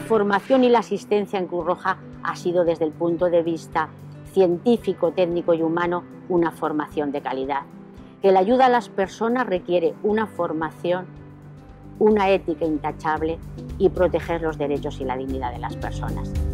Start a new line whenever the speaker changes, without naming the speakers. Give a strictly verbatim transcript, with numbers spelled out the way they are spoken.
formación y la asistencia en Cruz Roja ha sido, desde el punto de vista científico, técnico y humano, una formación de calidad. Que la ayuda a las personas requiere una formación, una ética intachable y proteger los derechos y la dignidad de las personas.